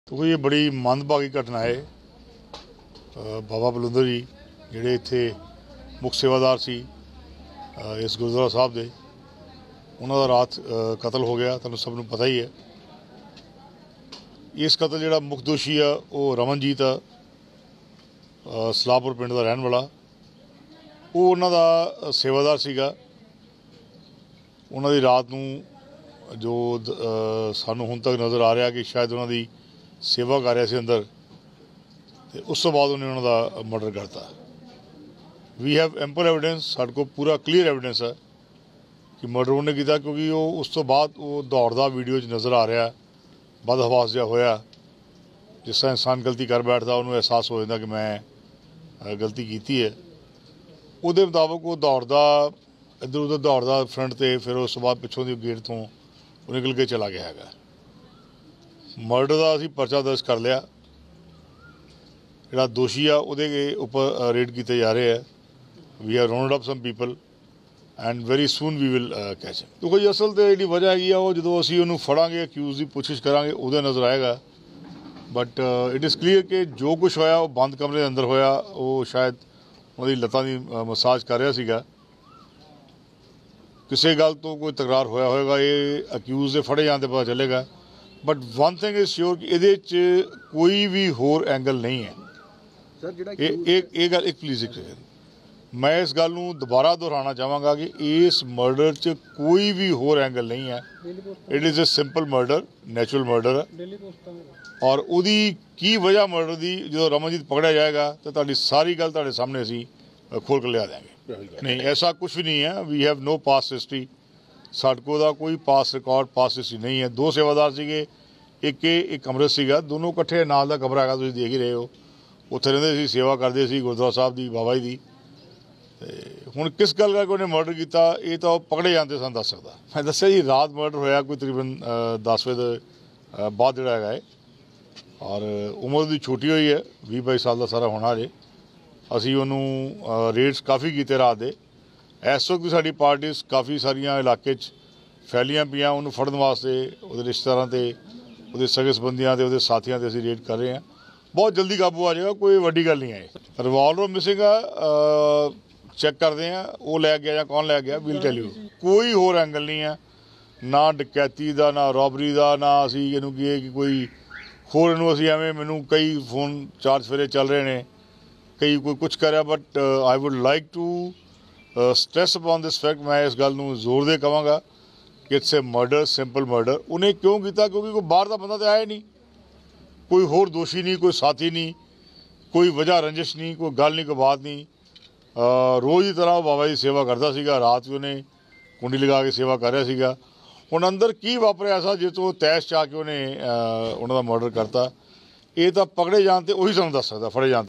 तो ये बड़ी मंदभागी घटना है। बाबा बलुंदर जी जिहड़े इत्थे मुख सेवादार सी इस गुरुद्वारा साहब दे, उन्हां दा रात कतल हो गया। तुहानूं सब नूं पता ही है। इस कतल जिहड़ा मुख दोषी आ वो रमनजीत आ, सलाहपुर पिंड दा रहण वाला। वो उन्हां दा सेवादार सीगा। उन्हां दी रात नूं जो सानूं हुण तक नज़र आ रहा कि शायद उन्हां दी सेवा कर रहा सी अंदर, तो उस तो बाद उन्हें उन्हों का मर्डर करता। वी हैव एम्पल एविडेंस, साढ़े को पूरा क्लीयर एविडेंस है कि मर्डर उन्हें किया, क्योंकि वो उस तो बाद वो दौड़दा वीडियो नज़र आ रहा, बदहवास जहा होया। जिस तरह इंसान गलती कर बैठता उन्होंने एहसास हो जाता कि मैं गलती की है। वो मुताबिक वो दौड़दा इधर उधर दौड़दा फ्रंट से, फिर उस बाद पिछों की गेट तो वो निकल के चला गया है। मर्डर का असीं परचा दर्ज कर लिया। जिहड़ा दोषी आ उहदे उपर रेड किए जा रहे हैं। We have round up some people and very soon we will catch. देखो जी, असल तो जी वजह हैगी वो जो असीं उहनूं फड़ांगे, अक्यूज़ की पूछताछ करांगे, उहदे नज़र आएगा। बट इट इज़ क्लीयर कि जो कुछ होया वो बंद कमरे के अंदर होया। वो शायद उहदी लत्तां दी मसाज कर रहा सीगा। किसी गल तो कोई तकरार होया होएगा, ये अक्यूज़ दे फड़े जाण ते पता चलेगा। But one thing is sure कि ये कोई भी होर एंगल नहीं है। एक प्लीज़ मैं इस गल नूं दोबारा दोहराना चाहांगा कि इस मर्डर च कोई भी होर एंगल नहीं है। It is a simple murder, natural murder है। और उहदी की वजह मर्डर की जो रमनजीत पकड़ा जाएगा तो तुहाडी सारी गल तुहाडे सामने असीं खोल कर लिया देंगे। नहीं, ऐसा कुछ भी नहीं है। We have no past history. साडे कोल कोई पास रिकॉर्ड, पास हिस्टरी नहीं है। दो सेवादार सीगे, एक अमृत सीगा, दोनों कट्ठे नाल दा कमरा है, तुसीं देख ही रहे हो। उत्थे रहिंदे सी, सेवा करदे सी गुरुद्वारा साहब दी, बाबा जी दी। हुण किस गल करके उन्हें मर्डर किया, ये तो पकड़े जाते सन दस सकदा। मैं दस्सिया जी रात मर्डर होया कोई तकरीबन 10 बजे बाद जिहड़ा हैगा है। और उम्र दी छोटी हुई है, 20-22 साल का सारा होना अजे। असीं उहनूं रेड्स काफ़ी कीते रात दे। इस वक्त साडी पार्टीज़ काफ़ी सारिया इलाके फैलियां पियां उन्होंने फड़न वास्ते, उहदे रिश्तेदारां ते, उहदे सगे संबंधियां ते, उहदे साथियां ते असीं रेड कर रहे हैं। बहुत जल्दी काबू आ जाएगा, कोई वड्डी गल नहीं है। रिवॉल्वर मिसिंग आ, चैक करते हैं वो लै गया या कौन लै गया, विल टेल यू। कोई होर एंगल नहीं है, ना डकैती का, ना रॉबरी का, ना असीं इहनूं कहीए कि कोई होर इहनूं असीं एवें मैनूं कई फोन 4 सवेरे चल रहे हैं, कई कोई कुछ कर रहा। But I would like to stress upon this fact. मैं इस गल नूं जोर दे कहांगा कि it's a murder, simple murder. उन्हें क्यों किया? क्योंकि कोई बाहर का बंदा तो आया नहीं, कोई होर दोषी नहीं, कोई साथी नहीं, कोई वजह रंजिश नहीं, कोई गल नहीं, कोई बात नहीं। रोज़ की तरह बाबा जी सेवा करता सीगा। रात भी उन्हें कुंडी लगा के सेवा कर रहा सीगा। हुण अंदर की वापरिया ऐसा जिस तो तैश चा के उन्हें उन्हों का मर्डर करता, ये तो पकड़े जान ते उही सानूं दस सकदा, फड़े जान।